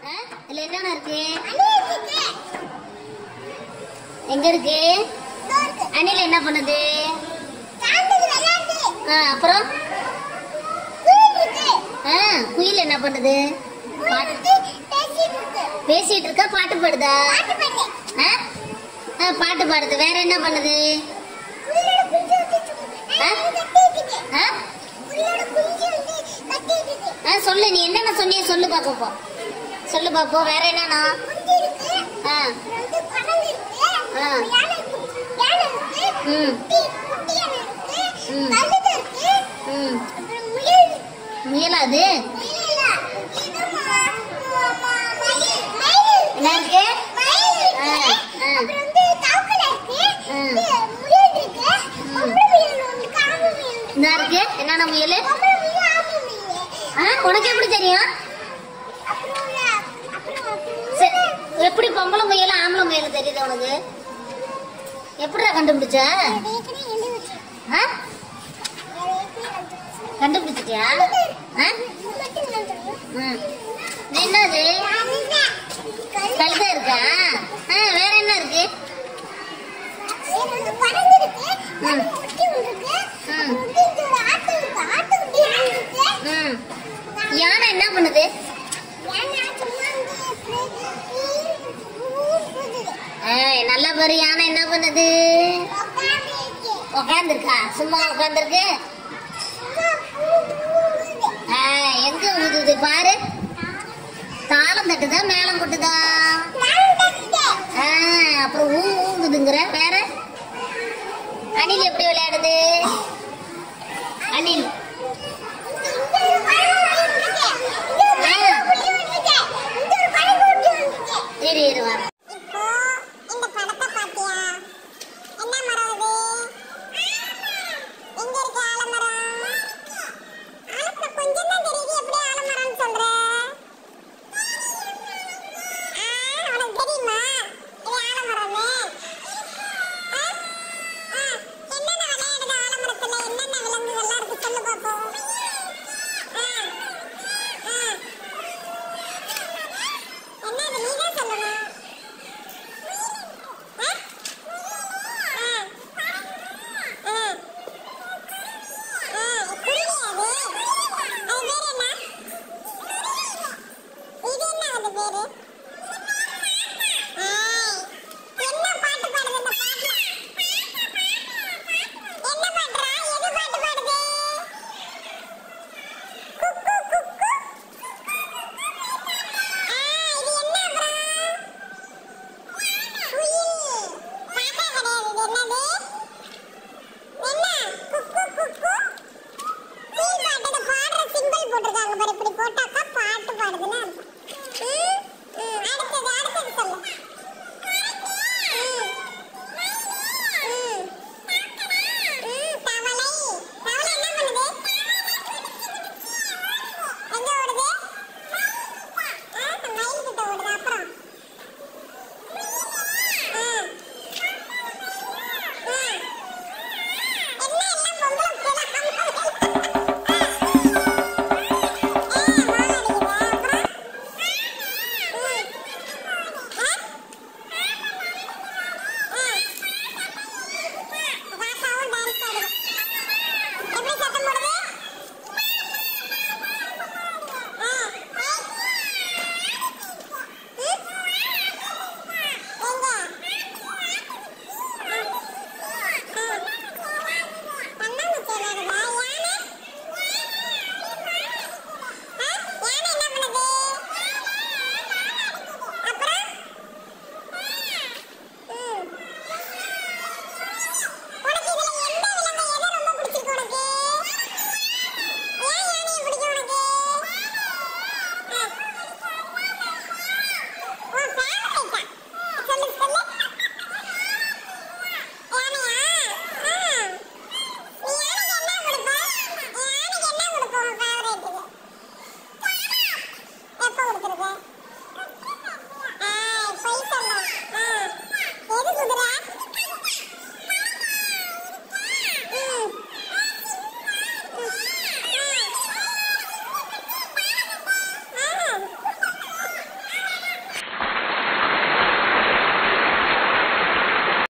இதுல என்னென்ன இருக்கு? எங்க இருக்கு? அணில் என்ன பண்ணுது? அப்புறம் குயில் என்ன பண்ணுது? பேசிட்டு இருக்கா? பாட்டு பாடுதா? பாட்டு பாடுது. வேற என்ன பண்ணுது? சொல்லு, நீ என்னென்ன சொன்னிய சொல்லு பாப்போம். சொல்லு பாப்போம். வேற என்னன்னா? முயலா அது? என்ன இருக்கு? இருக்கு என்னென்ன முயல்? உனக்கு எப்படி தெரியும்? எப்படி பொம்பளை முயல் ஆம்பளை முயல் தெரியுது உனக்கு? எப்படிடா கண்டுபிடிச்ச? கண்டுபிடிச்சிட்டியா? என்னது? கழுதை இருக்கா? வேற என்ன இருக்கு? யானை என்ன பண்ணுது? நல்ல பாரு. யானை என்ன பண்ணுது? உட்காந்துருக்கா? சும்மா உட்காந்துருக்கு. எங்க ஊதுது பாரு. தாளம் தட்டுதா மேளம் கொட்டுதா? அப்புறம் ஊங்குதுங்கிற. வேற அணில் எப்படி விளையாடுது? அணில்